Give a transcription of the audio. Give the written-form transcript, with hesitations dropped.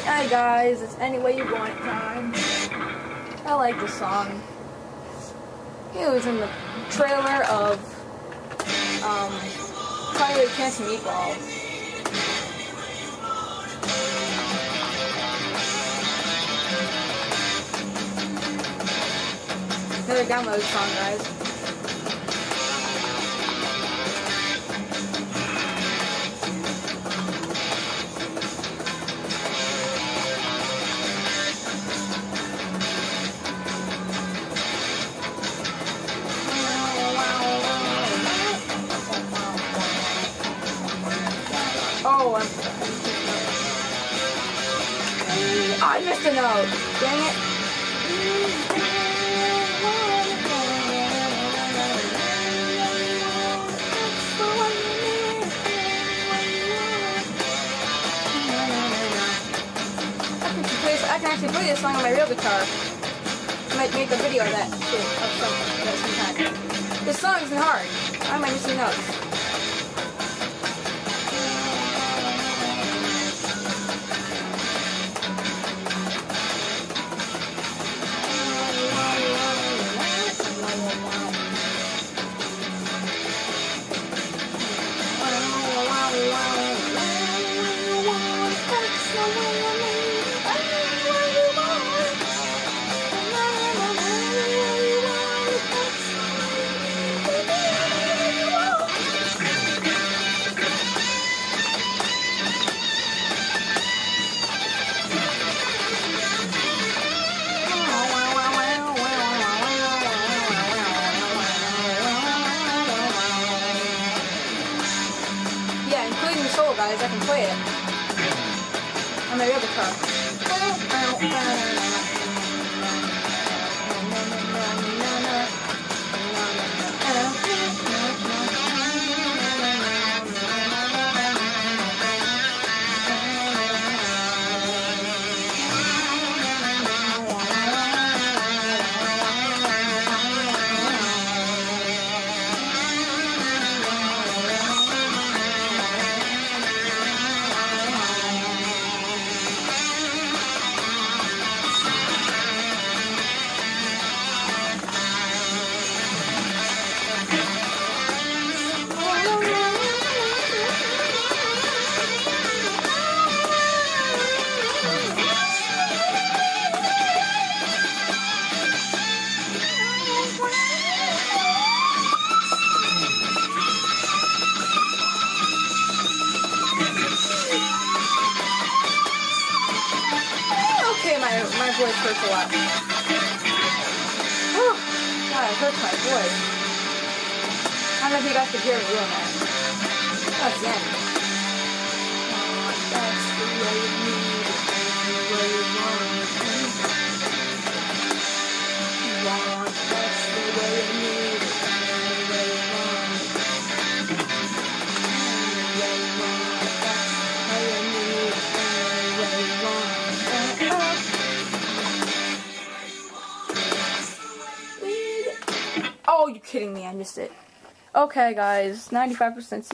Hi guys, it's Any Way You Want It time. I like this song. It was in the trailer of Friday the Chance Meatballs. Another download song, guys. Oh, I missed a note. Dang it. I can actually play this song on my real guitar. I might make a video of that shit sometime. This song isn't hard. I might miss some notes. Solo, guys, I can play it on my real guitar. My voice hurts a lot. Oh, God, it hurts my voice. I don't know if you guys could hear me doing that. That's the end. That's the way you need it, the way you want it. That's the way you need it, the way you want it. The way you want it. That's how you need it, the way you want it. Oh, you're kidding me, I missed it. Okay, guys, 95%.